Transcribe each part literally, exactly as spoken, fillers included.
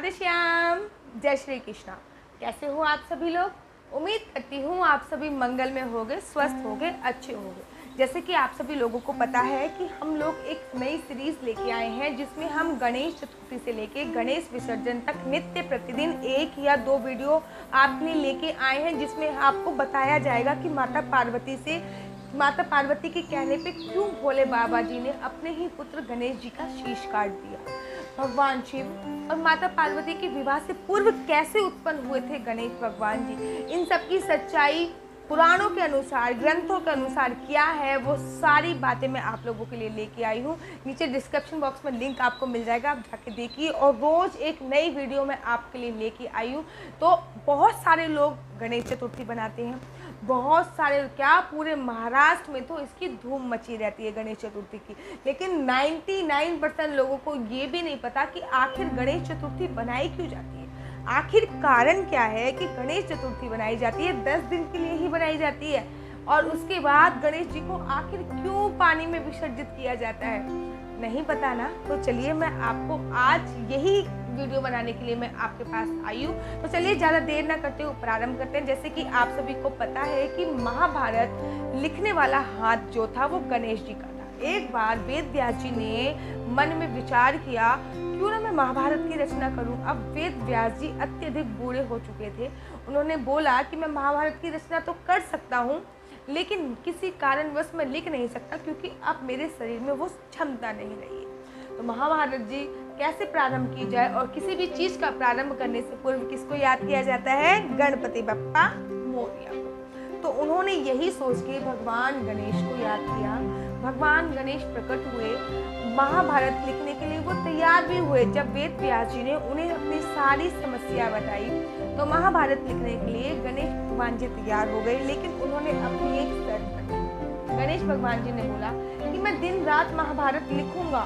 राधे श्याम, जय श्री कृष्णा। कैसे हो आप सभी लोग? उम्मीद करती हूँ आप सभी मंगल में होंगे, स्वस्थ होंगे, अच्छे होंगे। जैसे कि आप सभी लोगों को पता है कि हम लोग एक नई सीरीज लेके आए हैं जिसमें हम गणेश चतुर्थी से लेके गणेश विसर्जन तक नित्य प्रतिदिन एक या दो वीडियो आपके लिए लेके आए हैं, जिसमें आपको बताया जाएगा कि माता पार्वती से माता पार्वती के कहने पे क्यों भोले बाबा जी ने अपने ही पुत्र गणेश जी का शीश काट दिया। भगवान शिव और माता पार्वती के विवाह से पूर्व कैसे उत्पन्न हुए थे गणेश भगवान जी, इन सब की सच्चाई पुराणों के अनुसार, ग्रंथों के अनुसार क्या है, वो सारी बातें मैं आप लोगों के लिए लेके आई हूँ। नीचे डिस्क्रिप्शन बॉक्स में लिंक आपको मिल जाएगा, आप जाके देखिए। और रोज़ एक नई वीडियो मैं आपके लिए लेके आई हूँ। तो बहुत सारे लोग गणेश चतुर्थी बनाते हैं, बहुत सारे, क्या पूरे महाराष्ट्र में तो इसकी धूम मची रहती है गणेश चतुर्थी की। लेकिन निन्यानवे परसेंट लोगों को ये भी नहीं पता कि आखिर गणेश चतुर्थी बनाई क्यों जाती है, आखिर कारण क्या है कि गणेश चतुर्थी बनाई जाती है। दस दिन के लिए ही बनाई जाती है और उसके बाद गणेश जी को आखिर क्यों पानी में विसर्जित किया जाता है, नहीं पता ना? तो चलिए मैं आपको आज यही वीडियो बनाने के लिए मैं आपके पास आई हूँ। तो चलिए ज़्यादा देर ना करते हुए प्रारंभ करते हैं। जैसे कि आप सभी को पता है कि महाभारत लिखने वाला हाथ जो था वो गणेश जी का था। एक बार वेद व्यास जी ने मन में विचार किया, क्यों ना मैं महाभारत की रचना करूं। अब वेद व्यास जी अत्यधिक बूढ़े हो चुके थे। उन्होंने बोला कि मैं महाभारत की रचना तो कर सकता हूं, लेकिन किसी कारणवश मैं लिख नहीं सकता क्योंकि अब मेरे शरीर में वो क्षमता नहीं रही है। तो महाभारत जी कैसे प्रारंभ की जाए, और किसी भी चीज का प्रारंभ करने से पूर्व किसको याद किया जाता है? गणपति बप्पा मोरया को। तो उन्होंने यही सोच के भगवान गणेश को याद किया। भगवान गणेश प्रकट हुए, महाभारत लिखने के लिए वो तैयार भी हुए। जब वेद व्यास जी ने उन्हें अपनी सारी समस्या बताई तो महाभारत लिखने के लिए गणेश भगवान जी तैयार हो गए। लेकिन उन्होंने अपनी एक शर्त रखी। गणेश भगवान जी ने बोला कि मैं दिन रात महाभारत लिखूंगा,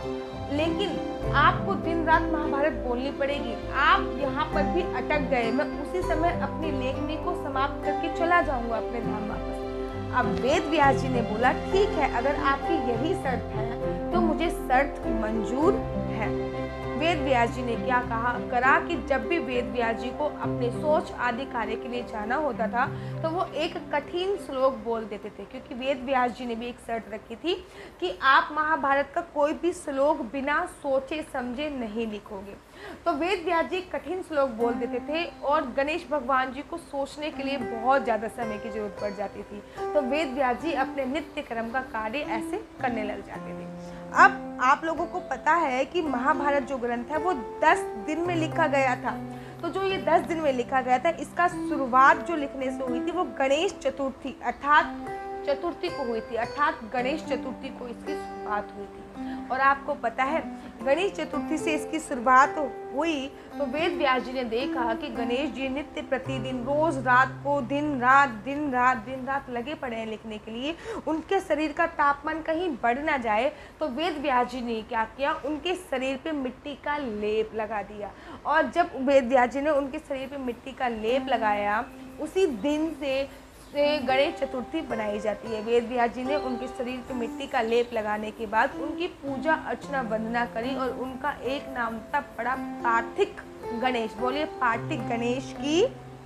लेकिन आपको दिन रात महाभारत बोलनी पड़ेगी। आप यहाँ पर भी अटक गए, मैं उसी समय अपनी लेखनी को समाप्त करके चला जाऊंगा अपने धाम वापस। अब वेद व्यास जी ने बोला ठीक है, अगर आपकी यही शर्त है तो मुझे शर्त मंजूर है। वेद व्यास जी ने क्या कहा करा कि जब भी वेद व्यास जी को अपने सोच आदि कार्य के लिए जाना होता था तो वो एक कठिन श्लोक बोल देते थे, क्योंकि वेद व्यास जी ने भी एक शर्त रखी थी कि आप महाभारत का कोई भी श्लोक बिना सोचे समझे नहीं लिखोगे। तो वेद व्यास जी कठिन श्लोक बोल देते थे और गणेश भगवान जी को सोचने के लिए बहुत ज़्यादा समय की जरूरत पड़ जाती थी। तो वेद व्यास जी अपने नित्य कर्म का कार्य ऐसे करने लग जाते थे। अब आप लोगों को पता है कि महाभारत जो ग्रंथ है वो दस दिन में लिखा गया था। तो जो ये दस दिन में लिखा गया था, इसका शुरुआत जो लिखने से हुई थी वो गणेश चतुर्थी अर्थात चतुर्थी को हुई थी, अर्थात गणेश चतुर्थी को इसकी शुरुआत हुई थी। और आपको पता है गणेश चतुर्थी से इसकी शुरुआत हुई तो वेद व्यास जी ने देखा कि गणेश जी नित्य प्रतिदिन रोज रात को दिन रात दिन रात दिन रात लगे पड़े हैं लिखने के लिए। उनके शरीर का तापमान कहीं बढ़ ना जाए, तो वेद व्यास जी ने क्या किया, उनके शरीर पे मिट्टी का लेप लगा दिया। और जब वेद व्यास जी ने उनके शरीर पे मिट्टी का लेप लगाया, उसी दिन से से गणेश चतुर्थी बनाई जाती है। वेद व्यास जी ने उनके शरीर पे मिट्टी का लेप लगाने के बाद उनकी पूजा अर्चना वंदना करी और उनका एक नाम था पड़ा पार्थिक गणेश। बोलिए पार्थिक गणेश की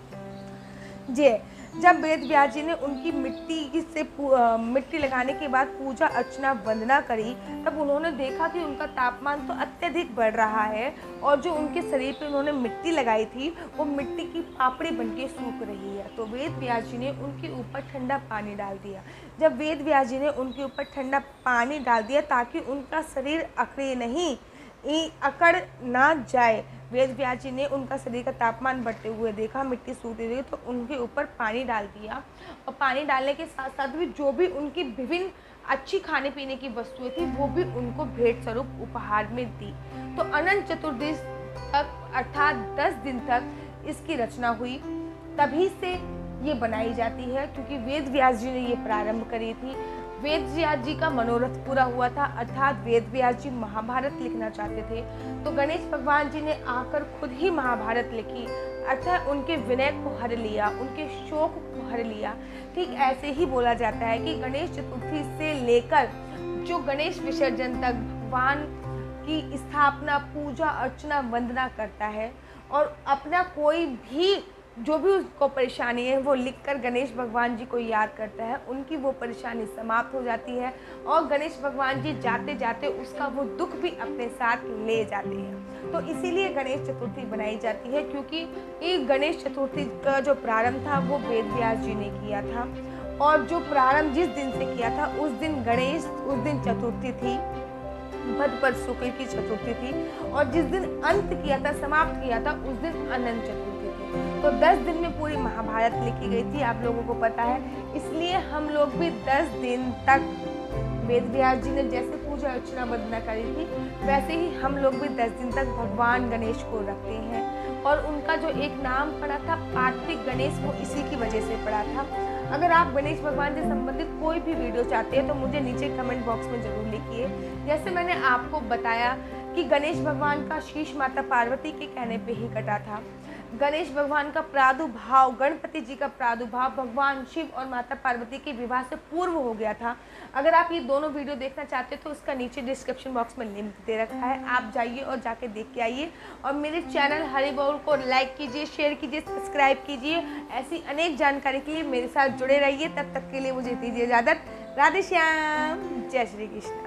जय। जब वेद व्यास जी ने उनकी मिट्टी से मिट्टी लगाने के बाद पूजा अर्चना वंदना करी, तब उन्होंने देखा कि उनका तापमान तो अत्यधिक बढ़ रहा है और जो उनके शरीर पे उन्होंने मिट्टी लगाई थी वो मिट्टी की पापड़ी बनके सूख रही है। तो वेद व्यास जी ने उनके ऊपर ठंडा पानी डाल दिया। जब वेद व्यास जी ने उनके ऊपर ठंडा पानी डाल दिया ताकि उनका शरीर अकड़े नहीं, अकड़ ना जाए, वेद व्यास जी ने उनका शरीर का तापमान बढ़ते हुए देखा, मिट्टी सूखती हुई, तो उनके ऊपर पानी डाल दिया। और पानी डालने के साथ साथ भी जो भी उनकी विभिन्न अच्छी खाने पीने की वस्तुएं थी वो भी उनको भेंट स्वरूप उपहार में दी। तो अनंत चतुर्दशी तक अर्थात दस दिन तक इसकी रचना हुई। तभी से ये बनाई जाती है क्योंकि वेद व्यास जी ने ये प्रारंभ करी थी। वेद व्यास जी का मनोरथ पूरा हुआ था, अर्थात वेद व्यास जी महाभारत लिखना चाहते थे। तो गणेश भगवान जी ने आकर खुद ही महाभारत लिखी, अर्थात उनके विनय को हर लिया, उनके शोक को हर लिया। ठीक ऐसे ही बोला जाता है कि गणेश चतुर्थी से लेकर जो गणेश विसर्जन तक भगवान की स्थापना, पूजा अर्चना, वंदना करता है और अपना कोई भी जो भी उसको परेशानी है वो लिखकर गणेश भगवान जी को याद करता है, उनकी वो परेशानी समाप्त हो जाती है और गणेश भगवान जी जाते जाते उसका वो दुख भी अपने साथ ले जाते हैं। तो इसीलिए गणेश चतुर्थी बनाई जाती है, क्योंकि ये गणेश चतुर्थी का जो प्रारंभ था वो वेद व्यास जी ने किया था और जो प्रारंभ जिस दिन से किया था उस दिन गणेश उस दिन चतुर्थी थी, भद्रपद शुक्ल की चतुर्थी थी और जिस दिन अंत किया था, समाप्त किया था, उस दिन अनंत चतुर्थी थी। तो दस दिन में पूरी महाभारत लिखी गई थी, आप लोगों को पता है। इसलिए हम लोग भी दस दिन तक वेद व्यास जी ने जैसे पूजा अर्चना वंदना करी थी वैसे ही हम लोग भी दस दिन तक भगवान गणेश को रखते हैं और उनका जो एक नाम पड़ा था कार्तिक गणेश, वो इसी की वजह से पड़ा था। अगर आप गणेश भगवान से संबंधित कोई भी वीडियो चाहते हैं तो मुझे नीचे कमेंट बॉक्स में ज़रूर लिखिए। जैसे मैंने आपको बताया कि गणेश भगवान का शीश माता पार्वती के कहने पे ही कटा था। गणेश भगवान का प्रादुर्भाव, गणपति जी का प्रादुर्भाव भगवान शिव और माता पार्वती के विवाह से पूर्व हो गया था। अगर आप ये दोनों वीडियो देखना चाहते हैं तो उसका नीचे डिस्क्रिप्शन बॉक्स में लिंक दे रखा है, आप जाइए और जाके देख के आइए। और मेरे चैनल हरि बोल को लाइक कीजिए, शेयर कीजिए, सब्सक्राइब कीजिए। ऐसी अनेक जानकारी के लिए मेरे साथ जुड़े रहिए। तब तक के लिए मुझे दीजिए इजाज़त। राधे श्याम, जय श्री कृष्ण।